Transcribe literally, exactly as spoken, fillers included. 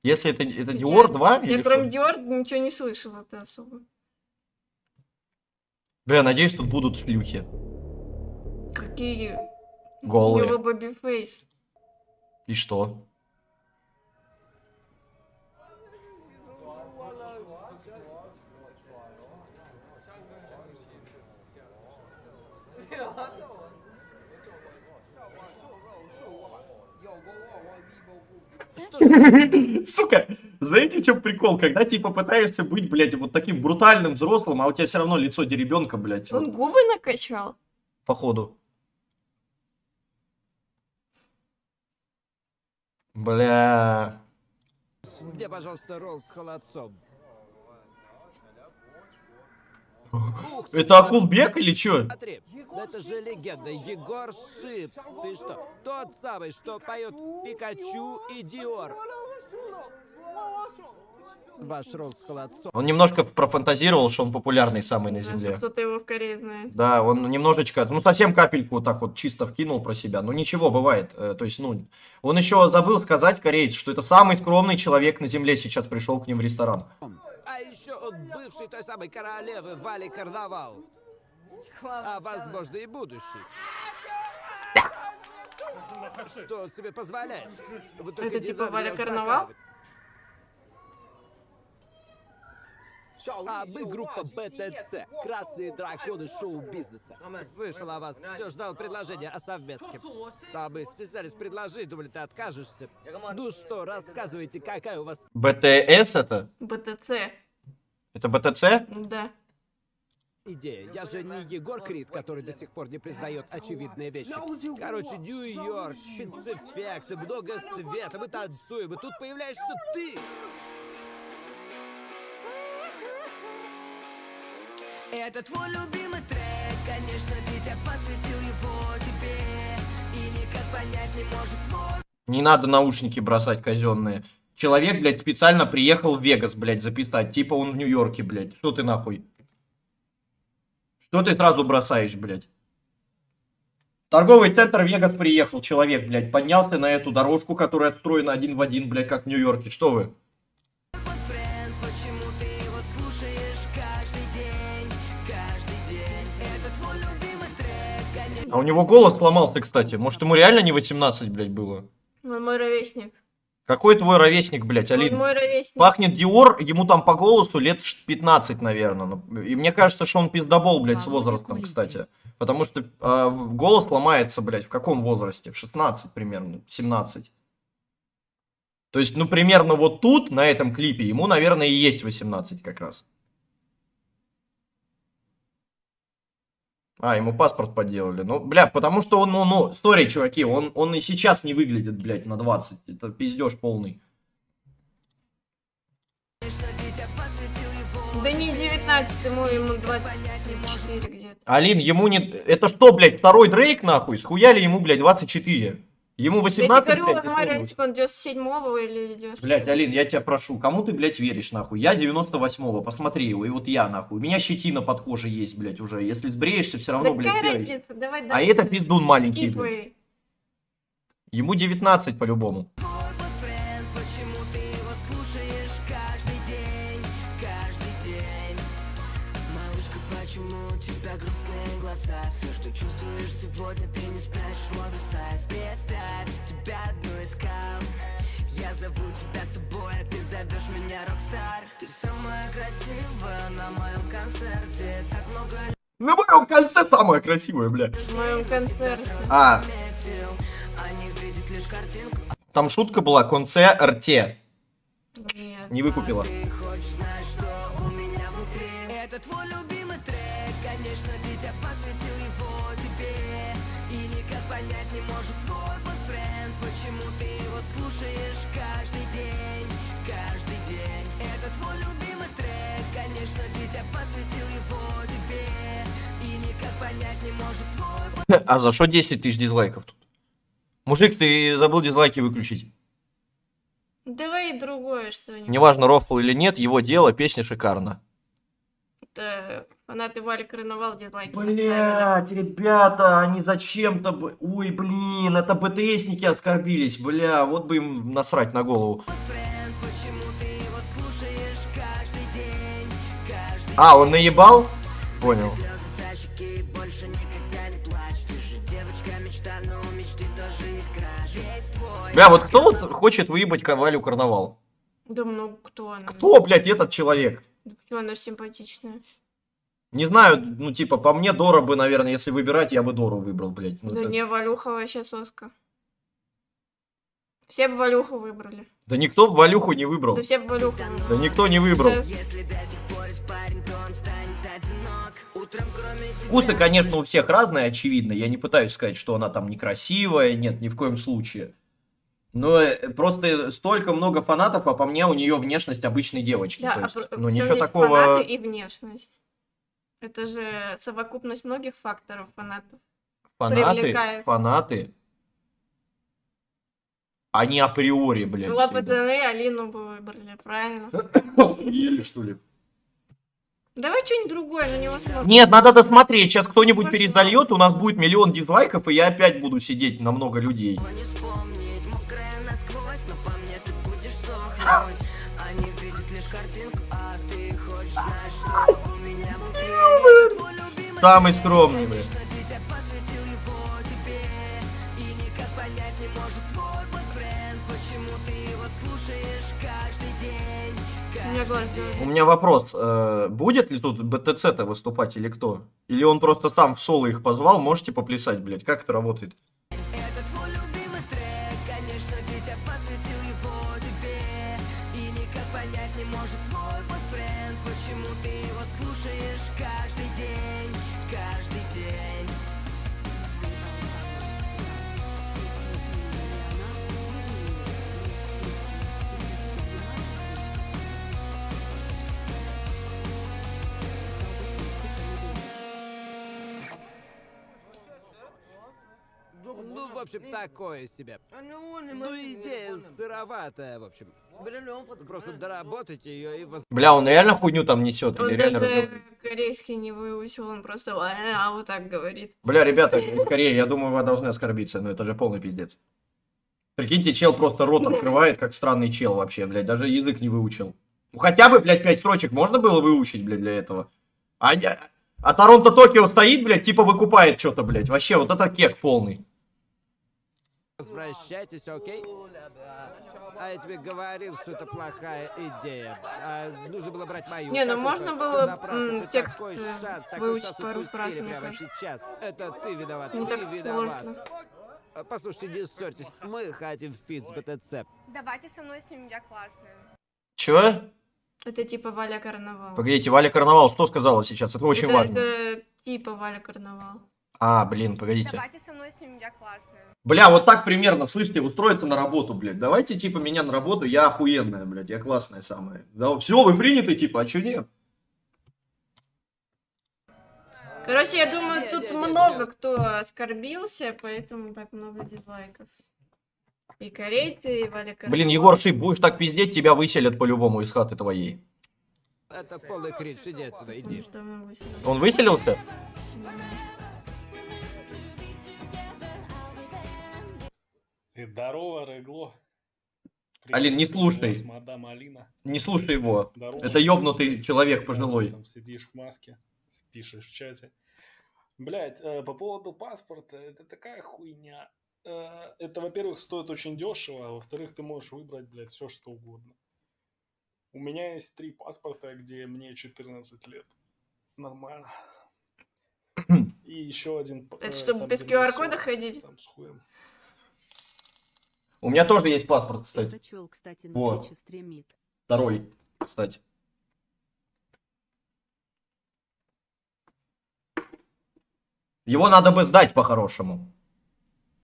Если это, это Dior два? Я кроме Dior ничего не слышала это особо. Бля, надеюсь, тут будут шлюхи. Какие? Голые. У него Бэби Фейс. И что? Сука, знаете, в чем прикол? Когда типа пытаешься быть, блядь, вот таким брутальным взрослым, а у тебя все равно лицо деребенка, блядь. Он вот, губы накачал? походу. Бля. Где, пожалуйста, ролл с холодцом? Это Акулбек или чё? Смотри, это же легенда, Егор Шип. Ты что, тот самый, что поет Пикачу и Диор? Ваш ролл с холодцом. Он немножко профантазировал, что он популярный самый на земле. Кто-то его в Корее знает. Да, он немножечко, ну совсем капельку так вот чисто вкинул про себя. Ну ничего, бывает. То есть, ну, он еще забыл сказать, кореец, что это самый скромный человек на земле сейчас пришел к ним в ресторан. А еще он бывший той самой королевы Вали Карнавал. А возможно и будущий. Что он себе позволяет? Вы только Это не типа надо Валя меня Карнавал? успокаивать. А мы группа бэ тэ цэ, Красные драконы шоу-бизнеса. Слышал о вас, все ждал предложения о совместке. А мы стеснялись предложить, думали, ты откажешься. Ну что, рассказывайте, какая у вас... бэ тэ эс это? бэ тэ цэ. Это бэ тэ цэ? Да. идея? Я же не Егор Крид, который до сих пор не признает очевидные вещи. Короче, Нью-Йорк, спецэффекты, много света, мы танцуем, и тут появляешься ты! Это твой любимый трек, конечно, ведь я посвятил его тебе. И никак понять не может твой... Не надо наушники бросать казенные. Человек, блядь, специально приехал в Вегас, блядь, записать. Типа он в Нью-Йорке, блядь. Что ты нахуй? Что ты сразу бросаешь, блядь? В торговый центр Вегас приехал человек, блядь. Поднялся на эту дорожку, которая отстроена один в один, блядь, как в Нью-Йорке. Что вы? Почему ты его слушаешь каждый день, каждый день? Это твой любимый трек, конечно. А у него голос сломался, кстати. Может, ему реально не восемнадцать, блядь, было? Он мой ровесник. Какой твой ровесник, блядь, Он Алин? мой ровесник. Пахнет Диор, ему там по голосу лет пятнадцать, наверное. И мне кажется, что он пиздобол, блядь, с возрастом, кстати. Потому что э, голос ломается, блядь, в каком возрасте? В шестнадцать примерно, в семнадцать. То есть, ну, примерно вот тут, на этом клипе, ему, наверное, и есть восемнадцать как раз. А, ему паспорт подделали. Ну, бля, потому что он, ну, ну, сори, чуваки, он, он и сейчас не выглядит, блядь, на двадцать. Это пиздеж полный. Да не девятнадцать, ему, ему двадцать четыре где-то. Алин, ему не... Это что, блядь, второй Дрейк, нахуй? Схуяли ему, блядь, двадцать четыре. Ему восемнадцать, Я тебе блядь, говорю, он мой исполнилось. ровесник, он девяносто седьмого или девяносто... Блядь, Алин, я тебя прошу, кому ты, блядь, веришь, нахуй? Я девяносто восьмого, посмотри его, и вот я, нахуй. У меня щетина под кожей есть, блядь, уже. Если сбреешься, все равно, Да блядь, какая серый. разница? Давай А дальше. это пиздун маленький, блядь. Скипай. Ему девятнадцать по-любому. Почему ты его слушаешь каждый день, каждый день? Малышка, почему у тебя грустные глаза? Все, что чувствуешь сегодня, ты не спрячешь в оверсайз. Представь, тебя одну искал. Я зову тебя с собой, а ты зовешь меня рокстар. Ты самая красивая на моем концерте. Так много На моем кольце самое красивое, блядь. В моем концерте. А, метил, они видят лишь картинку. там шутка была, конце-рте. Нет. Не выкупила. Ты хочешь знать, что у меня внутри? Это твой любимый трек, конечно, ведь я посвятил его тебе. И никак понять не может твой бойфренд, почему ты его слушаешь каждый день, каждый день. Это твой любимый трек, конечно, ведь я посвятил его тебе. И никак понять не может твой... А за что десять тысяч дизлайков тут? Мужик, ты забыл дизлайки выключить. Давай другое что-нибудь. Неважно, рофл или нет, его дело, песня шикарна. Это фанаты Вали Карнавал дизлайки поставили. Блять, ребята, они зачем-то... бы- Ой, блин, это бэ тэ эсники оскорбились, бля, вот бы им насрать на голову. Бойфренд, почему почему ты его слушаешь каждый день, каждый А, он наебал? Понял. слезы со щеки, больше никогда не плачь. Ты же девочка мечта, но у мечты тоже есть краш. Весь твой Бля, вот кто вот хочет выебать Валю Карнавал? Да много кто она. Кто, блядь, этот человек? Да почему она симпатичная? Не знаю, ну, типа, по мне Дора бы, наверное, если выбирать, я бы Дору выбрал, блядь. Ну, Да это- не, Валюха вообще соска. Все бы Валюху выбрали. Да никто б Валюху не выбрал. Да все бы Валюху Да выбрали. никто не выбрал. Да. Если до сих пор испарен, то он станет одинок. Утром кроме тебя Вкусы, конечно, у всех разные, очевидно. Я не пытаюсь сказать, что она там некрасивая. Нет, ни в коем случае. Но э, просто столько много фанатов, а по мне у нее внешность обычной девочки. Да, То а есть, при- ну причём ничего здесь такого... фанаты и внешность. Это же совокупность многих факторов фанатов. Фанаты, привлекает. фанаты. Они априори, блядь. Была всегда. пацаны, Алину бы выбрали, правильно? Ели, что ли? Давай что-нибудь другое, на него смотрим. Нет, надо досмотреть. Сейчас кто-нибудь Пошла. перезальет, у нас будет миллион дизлайков, и я опять буду сидеть на много людей. не вспомнить. Мокрая насквозь, но по мне ты будешь сохнуть. Они видят лишь картинку, а ты хочешь знать, что у меня внутри. Это твой любимый Самый скромный, блядь. Конечно, Витя посвятил его тебе. И никак понять не может твой бойфренд, почему ты его слушаешь каждый день. У меня глаза. У меня вопрос. э, Будет ли тут БТЦ-то выступать или кто? Или он просто сам в соло их позвал? Можете поплясать, блядь? Как это работает? Это твой любимый трек, конечно, Витя посвятил его тебе. И никак понять не может твой бойфренд, почему ты его слушаешь каждый день, каждый день. Ну, в общем, такое себе. Ну, идея сыроватая, в общем. Просто доработайте ее и... вос- Бля, он реально хуйню там несет? Он Или реально даже разговаривает? корейский не выучил, он просто а вот так говорит. Бля, ребята, скорее, я думаю, вы должны оскорбиться, но это же полный пиздец. Прикиньте, чел просто рот открывает, как странный чел вообще, блядь, даже язык не выучил. Ну хотя бы, блядь, пять строчек можно было выучить, блядь, для этого. А, я- а Торонто Токио стоит, блядь, типа выкупает что-то, блядь. Вообще, вот это кек полный. Возвращайтесь, окей? А я тебе говорил, что это плохая идея. А нужно было брать мою. Не, ну Такой можно вот было, напрасно. м, Ты текст, такой э, шанс, такой выучить шанс пару фраз, упустили мне прямо кажется. сейчас. Это ты виноват, Не ты так виноват. сложно. А, Послушайте, не ссорьтесь. Мы хотим фит с БТЦ. Давайте со мной с ним, я классная. Чё? Это типа Валя Карнавал. Погодите, Валя Карнавал что сказала сейчас? Это очень это, важно. это типа Валя Карнавал. А, блин, погодите. Давайте со мной с ним, я классная. Бля, вот так примерно, слышите, устроиться на работу, блядь. Давайте, типа, меня на работу, я охуенная, блядь, я классная самая. Да, все, вы приняты, типа, а чё нет? Короче, я думаю, Не, тут не, не, много не. кто оскорбился, поэтому так много дизлайков. И корейцы, и Валя Карнавал. Блин, Егор Шип, будешь так пиздеть, тебя выселят по-любому из хаты твоей. Это полный кринж. Иди отсюда, Ну, иди. что мы выселили? Он выселился? И здорово, Регло. Алин, не Приветствую слушай. вас, мадам Алина. Не слушай его. Здорово. Это ёбнутый человек Здорово, пожилой. Там сидишь в маске, пишешь в чате. Блять, по поводу паспорта, это такая хуйня. Э, Это, во-первых, стоит очень дешево, а во-вторых, ты можешь выбрать, блядь, все что угодно. У меня есть три паспорта, где мне четырнадцать лет. Нормально. И еще один. э, Это чтобы там, без где ку ар мне кода сорок, ходить? Там с хуем. У меня тоже есть паспорт, кстати. Это чел, кстати, на Вот. Твиче стримит. Второй, кстати. Его надо бы сдать по-хорошему.